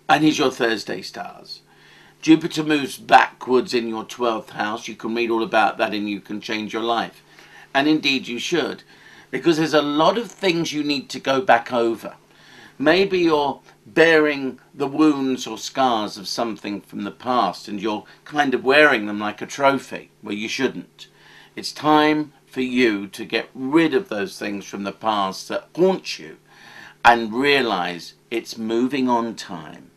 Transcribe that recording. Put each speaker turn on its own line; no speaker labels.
And here's your Thursday stars. Jupiter moves backwards in your 12th house. You can read all about that and you can change your life. And indeed you should. Because there's a lot of things you need to go back over. Maybe you're bearing the wounds or scars of something from the past and you're kind of wearing them like a trophy where you shouldn't. It's time for you to get rid of those things from the past that haunt you and realize it's moving on time.